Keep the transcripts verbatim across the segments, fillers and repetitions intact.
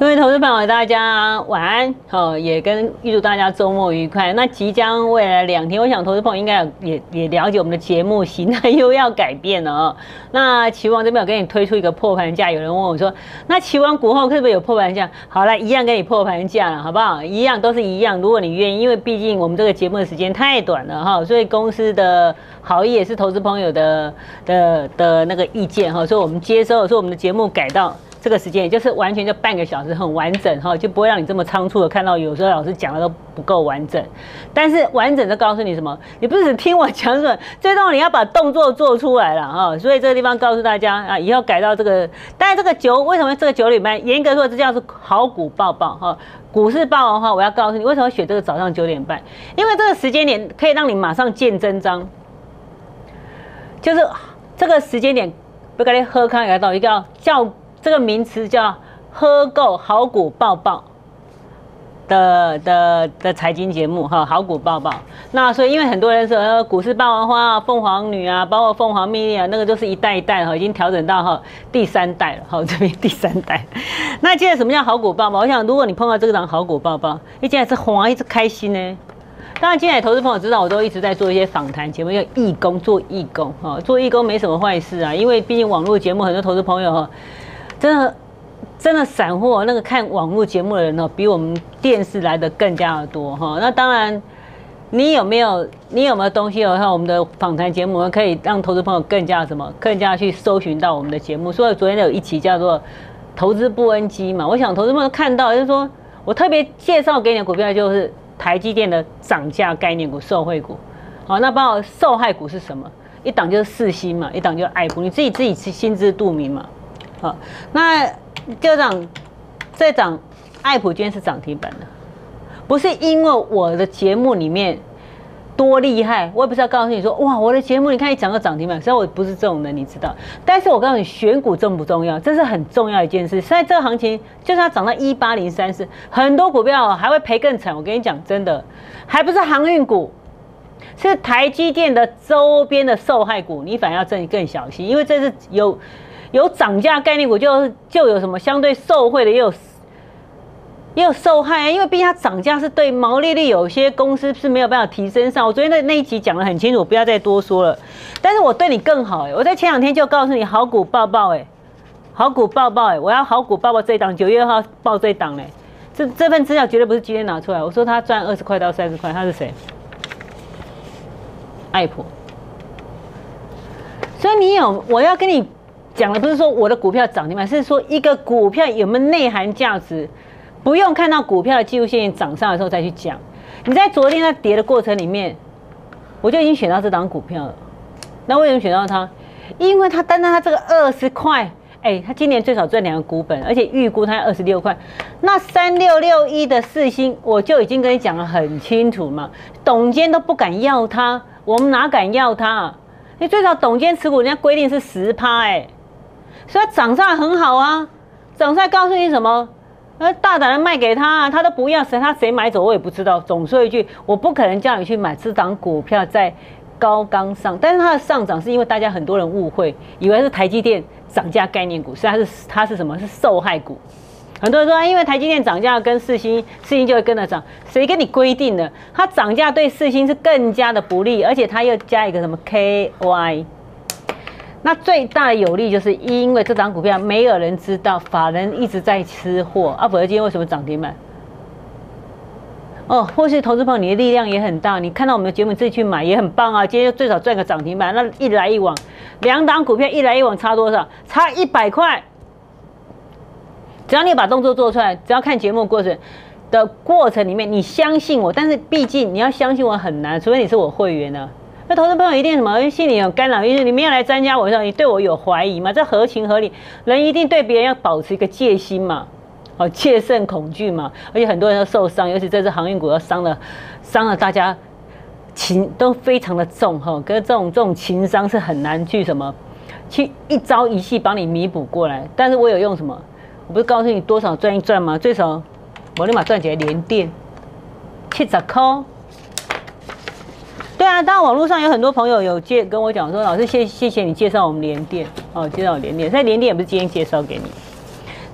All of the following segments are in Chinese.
位投资朋友，大家晚安，好，也跟预祝大家周末愉快。那即将未来两天，我想投资朋友应该也也了解我们的节目形态又要改变了哦。那期王这边有给你推出一个破盘价，有人问我说，那期王股后是不是有破盘价？好了，一样给你破盘价了，好不好？一样都是一样，如果你愿意，因为毕竟我们这个节目的时间太短了哈，所以公司的好意也是投资朋友的的的那个意见哈，所以我们接收，所以我们的节目改到这个时间，也就是完全就半个小时，很完整哈，就不会让你这么仓促的看到有时候老师讲的都不够完整。但是完整的告诉你什么？你不是只听我讲什么，最重要你要把动作做出来了哈。所以这个地方告诉大家啊，以后改到这个，但是这个九为什么这个九点半？严格说这叫做好股报报哈。股市报的话，我要告诉你为什么选这个早上九点半，因为这个时间点可以让你马上见真章，就是这个时间点，不跟你喝康来到一个叫。这个名词叫“喝够好股报报”的的的财经节目哈，好股报报。那所以因为很多人说股市霸王花、凤凰女啊，包括凤凰蜜莉啊，那个都是一代一代哈，已经调整到哈第三代了哈，这边第三代。那接着什么叫好股报报？我想如果你碰到这档好股报报，你进来是花一直开心呢。当然，进来投资朋友知道，我都一直在做一些访谈节目，要义工做义工哈，做义工没什么坏事啊，因为毕竟网络节目很多投资朋友哈。真的，真的散户那个看网络节目的人哦，比我们电视来的更加的多哈。那当然，你有没有你有没有东西哦？像我们的访谈节目，可以让投资朋友更加什么，更加去搜寻到我们的节目。所以昨天有一期叫做“投资不 N G” 嘛，我想投资朋友看到就是说我特别介绍给你的股票就是台积电的涨价概念股、受惠股。好，那包括受害股是什么？一档就是世芯嘛，一档就是爱普，你自己自己心知肚明嘛。好，那这档这档爱普今天是涨停板的，不是因为我的节目里面多厉害，我也不是要告诉你说哇，我的节目你看你讲个涨停板，虽然我不是这种人，你知道，但是我告诉你选股重不重要，这是很重要一件事。现在这个行情就是要涨到一八零三四，很多股票还会赔更惨。我跟你讲，真的，还不是航运股。是台积电的周边的受害股，你反而要更更小心，因为这是有。有涨价概念股就就有什么相对受惠的，也有也有受害啊，因为毕竟它涨价是对毛利率有些公司是没有办法提升上。我昨天的那一集讲得很清楚，不要再多说了。但是我对你更好哎、欸，我在前两天就告诉你好股报报哎、欸，好股报报哎、欸，我要好股报报这一档，九月二号报这一档嘞、欸。这这份资料绝对不是今天拿出来，我说他赚二十块到三十块，他是谁？爱普。所以你有我要跟你。讲的不是说我的股票涨停板，是说一个股票有没有内涵价值，不用看到股票的技术线涨上的时候再去讲。你在昨天在跌的过程里面，我就已经选到这档股票了。那为什么选到它？因为它单单它这个二十块，哎，它今年最少赚两个股本，而且预估它要二十六块。那三六六一的世芯，我就已经跟你讲得很清楚嘛，董监都不敢要它，我们哪敢要它、啊？你最少董监持股，人家规定是十趴，哎。所以它涨上来很好啊，涨上来告诉你什么？呃，大胆的卖给他啊，他都不要，谁他谁买走我也不知道。总说一句，我不可能叫你去买这档股票在高岗上，但是它的上涨是因为大家很多人误会，以为是台积电涨价概念股，实际上是它是什么？是受害股。很多人说、啊，因为台积电涨价跟世芯，世芯就会跟着涨，谁跟你规定的？它涨价对世芯是更加的不利，而且它又加一个什么 K Y。那最大的有利就是因为这档股票没有人知道，法人一直在吃货啊，否则今天为什么涨停板？哦，或是投资朋友你的力量也很大，你看到我们的节目自己去买也很棒啊，今天最少赚个涨停板，那一来一往，两档股票一来一往差多少？差一百块。只要你把动作做出来，只要看节目过程的过程里面，你相信我，但是毕竟你要相信我很难，除非你是我会员呢、啊。那投资朋友一定什么心里有干扰，因为你没有来参加我的时候，你对我有怀疑嘛？这合情合理，人一定对别人要保持一个戒心嘛，哦，戒慎恐惧嘛。而且很多人都受伤，尤其这次航运股要伤了，伤了大家情都非常的重哈。可是这种这种情伤是很难去什么，去一朝一夕帮你弥补过来。但是我有用什么？我不是告诉你多少赚一赚吗？最少我立马赚起来连电七十块。对啊，当然网络上有很多朋友有介跟我讲说，老师谢谢谢你介绍我们联电哦，介绍我联电，所以联电也不是今天介绍给你，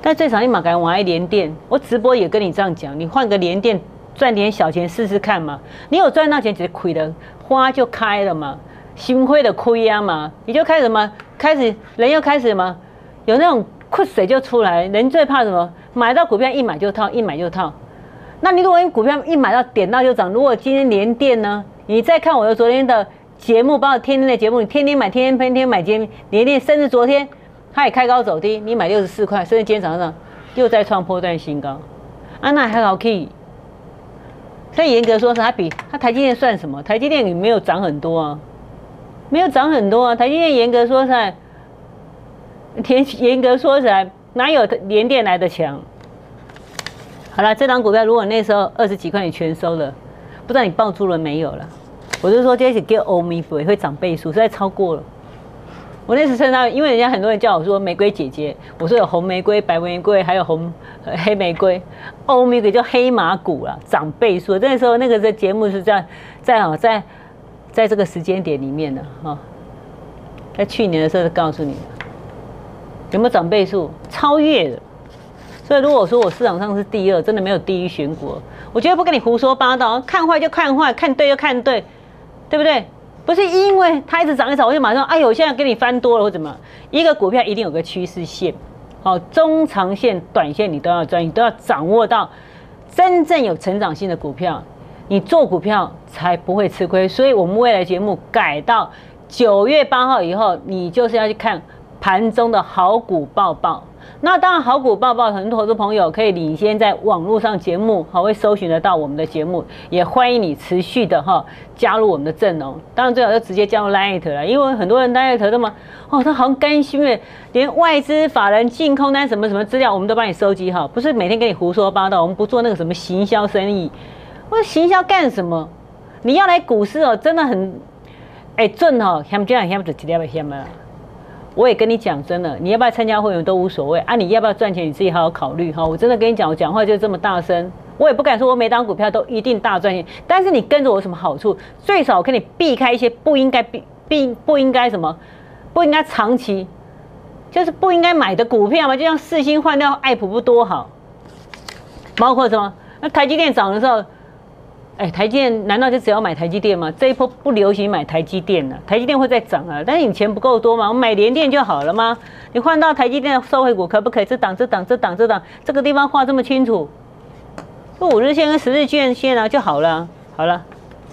但最少你马敢玩一联电，我直播也跟你这样讲，你换个联电赚点小钱试试看嘛。你有赚到钱，只是亏了，花就开了嘛，心灰的亏啊嘛，你就开始什么？开始人又开始什么？有那种困水就出来。人最怕什么？买到股票一买就套，一买就套。那你如果你股票一买到点到就涨，如果今天联电呢，你再看我的昨天的节目，包括天天的节目，你天天买，天天天天买，今天联电，甚至昨天。它也开高走低，你买六十四块，甚至今天早上又再创波段新高，啊，那还好可以。所以严格说是它比它台积电算什么？台积电也没有涨很多啊，没有涨很多啊。台积电严格说起来，严严格说起来，哪有联电来的强？好了，这档股票如果那时候二十几块你全收了，不知道你抱住了没有了？我就说这是叫欧米粉会涨倍数，实在超过了。我那时趁它，因为人家很多人叫我说玫瑰姐姐，我说有红玫瑰、白玫瑰，还有红黑玫瑰，欧米给叫黑马股啦，涨倍数。那时候那个这节目是在在啊在在这个时间点里面的哈，在去年的时候就告诉你有没有涨倍数，超越了。所以如果说我市场上是第二，真的没有第一选股，我绝对不跟你胡说八道，看坏就看坏，看对就看对，对不对？不是因为它一直涨一涨，我就马上哎呦，现在给你翻多了或怎么？一个股票一定有个趋势线，好，中长线、短线你都要专，你都要掌握到真正有成长性的股票，你做股票才不会吃亏。所以我们未来节目改到九月八号以后，你就是要去看盘中的好股报报。那当然，好股报报，很多投资朋友可以领先在网络上节目，好会搜寻得到我们的节目，也欢迎你持续的哈加入我们的阵容。当然最好就直接加入 Lite 了，因为很多人 Lite 都嘛，哦，他好像甘心诶，连外资法人净空单什么什么资料，我们都帮你收集好，不是每天跟你胡说八道，我们不做那个什么行销生意。我说行销干什么？你要来股市哦，真的很，哎准哦，嫌这样嫌就一粒嫌了。我也跟你讲真的，你要不要参加会员都无所谓啊！你要不要赚钱，你自己好好考虑哈。我真的跟你讲，我讲话就这么大声，我也不敢说我每档股票都一定大赚钱，但是你跟着我有什么好处？最少我可以避开一些不应该避避不应该什么，不应该长期，就是不应该买的股票嘛。就像世芯换掉爱普不多好，包括什么？那台积电涨的时候。哎，台积电难道就只要买台积电吗？这一波不流行买台积电了、啊，台积电会再涨啊，但是你钱不够多嘛，我买联电就好了吗？你换到台积电的受惠股可不可以？这档这档这档这档这个地方画这么清楚，就五日线跟十日线线啊就好了，好了，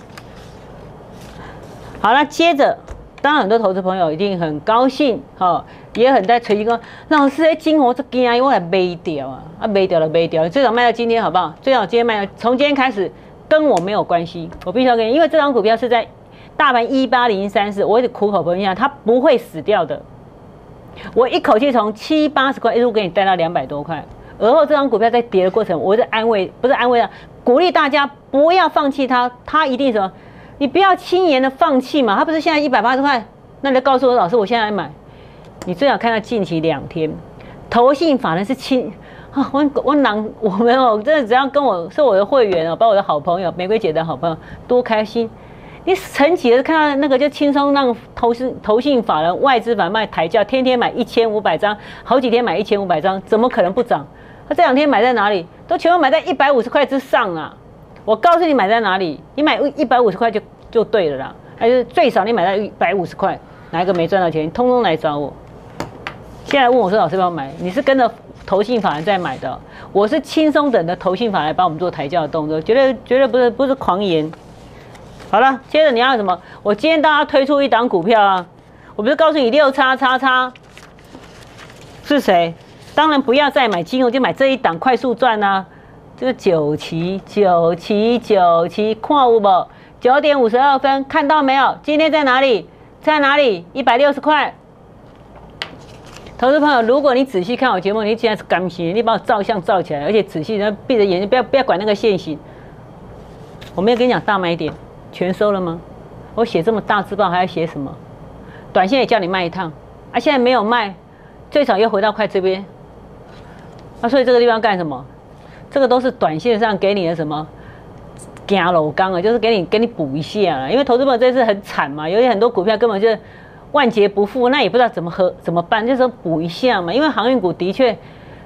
好了，接着，当然很多投资朋友一定很高兴，哈、哦，也很在垂心说，老师在金红这惊，我来卖掉啊，啊卖掉了卖掉了，最少卖到今天好不好？最好今天卖，从今天开始。跟我没有关系，我必须要跟你，因为这张股票是在大盘一八零三四，我一直苦口婆心讲，它不会死掉的。我一口气从七八十块一路给你带到两百多块，而后这张股票在跌的过程，我是安慰，不是安慰啊，鼓励大家不要放弃它，它一定什么，你不要轻言的放弃嘛，它不是现在一百八十块，那你就告诉我老师，我现在来买，你最好看到近期两天，投信法人是轻。啊，我我囊我没有，真的只要跟我是我的会员哦，包括我的好朋友玫瑰姐的好朋友，多开心！你晨起的看到那个就轻松让投信投信法人外资法卖抬价，天天买一千五百张，好几天买一千五百张，怎么可能不涨？他这两天买在哪里？都全部买在一百五十块之上啊！我告诉你买在哪里，你买一百五十块就就对了啦，还是最少你买在一百五十块，哪一个没赚到钱，你通通来找我。现在问我说老师要不要买？你是跟着投信法人在买的，我是轻松等的投信法来帮我们做抬轿的动作，绝对绝对不是不是狂言。好了，接着你要什么？我今天大家推出一档股票啊，我不是告诉你六叉叉叉是谁？当然不要再买金融，就买这一档快速赚啊！这个九期九期九期，看有无？九点五十二分，看到没有？今天在哪里？在哪里？一百六十块。投资朋友，如果你仔细看我节目，你竟然是甘心，你把我照相照起来，而且仔细，然后闭着眼睛，不要不要管那个线型。我没有跟你讲大买点，全收了吗？我写这么大字报还要写什么？短线也叫你卖一趟，啊，现在没有卖，最少又回到快这边。啊，所以这个地方干什么？这个都是短线上给你的什么？加楼钢啊，就是给你给你补一下啦。因为投资朋友这次很惨嘛，有些很多股票根本就。万劫不复，那也不知道怎么和怎么办，就是说补一下嘛。因为航运股的确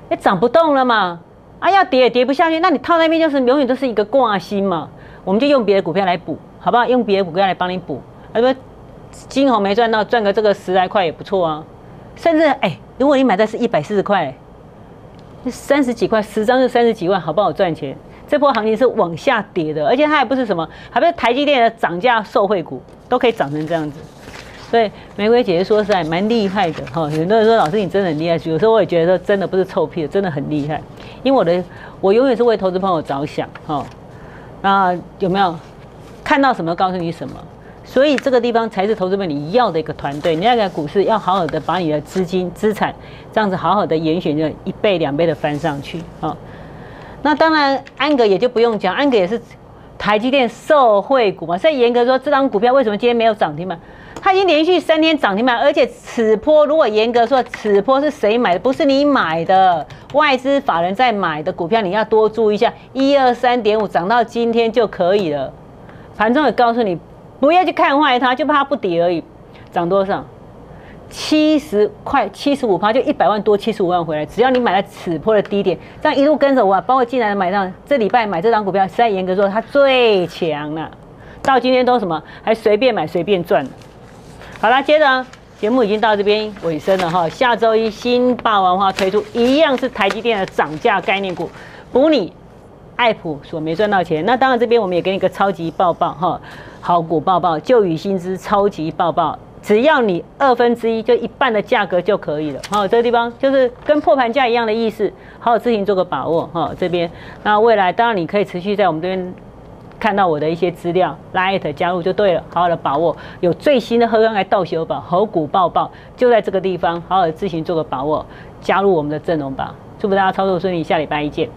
也涨不动了嘛，啊要跌也跌不下去，那你套那边就是永远都是一个挂心嘛，我们就用别的股票来补，好不好？用别的股票来帮你补，对不对？金红没赚到，赚个这个十来块也不错啊，甚至哎、欸，如果你买的是一百四十块，三十几块，十张就三十几万，好不好赚钱？这波行情是往下跌的，而且它还不是什么，还不是台积电的涨价受惠股都可以涨成这样子。所以玫瑰姐姐说实在蛮厉害的哈，很多人说老师你真的很厉害，有时候我也觉得说真的不是臭屁的，真的很厉害。因为我的我永远是为投资朋友着想哈。那有没有看到什么告诉你什么？所以这个地方才是投资朋友你要的一个团队。你那个股市要好好的把你的资金资产这样子好好的严选，就一倍两倍的翻上去哈。那当然安格也就不用讲，安格也是台积电受惠股嘛。所以严格说，这张股票为什么今天没有涨停板？它已经连续三天涨停板，而且此波如果严格说，此波是谁买的？不是你买的，外资法人在买的股票，你要多注意一下。一二三点五涨到今天就可以了。盘中也告诉你，不要去看坏它，就怕它不跌而已。涨多少？七十块，七十五趴，就一百万多，七十五万回来。只要你买在此波的低点，这样一路跟着我、啊，包括进来的买上，这礼拜买这张股票，实在严格说，它最强了。到今天都什么？还随便买随便赚。好啦，接着节目已经到这边尾声了哈。下周一新霸王花推出，一样是台积电的涨价概念股，补你爱普所没赚到钱。那当然这边我们也给你一个超级爆爆哈，好股爆爆，就与薪资超级爆爆，只要你二分之一就一半的价格就可以了。好，这个地方就是跟破盘价一样的意思，好好自行做个把握哈。这边那未来当然你可以持续在我们这边看到我的一些资料，拉艾特加入就对了，好好的把握，有最新的喝刚来倒修宝好股爆爆，就在这个地方，好好的自行做个把握，加入我们的阵容吧。祝福大家操作顺利，下礼拜一见。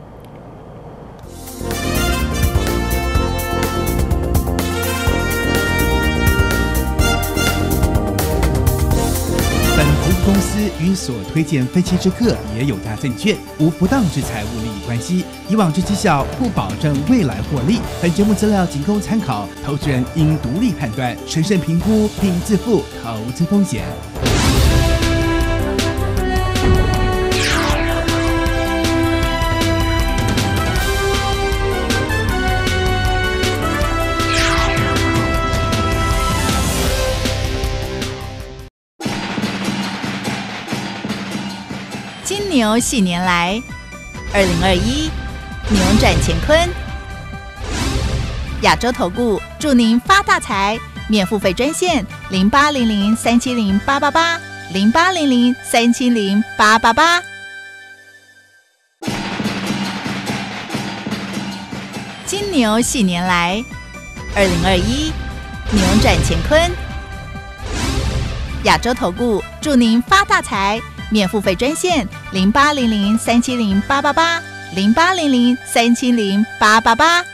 本投资公司与所推荐分期之客也有大证券无不当之财务利益关系，以往之绩效不保证未来获利。本节目资料仅供参考，投资人应独立判断、审慎评估并自负投资风险。 金牛系年来，二零二一牛转乾坤。亚洲投顾祝您发大财，免付费专线零八零零三七零八八八零八零零三七零八八八。金牛系年来，二零二一牛转乾坤。亚洲投顾祝您发大财。免付费专线零八零零三七零八八八零八零零三七零八八八。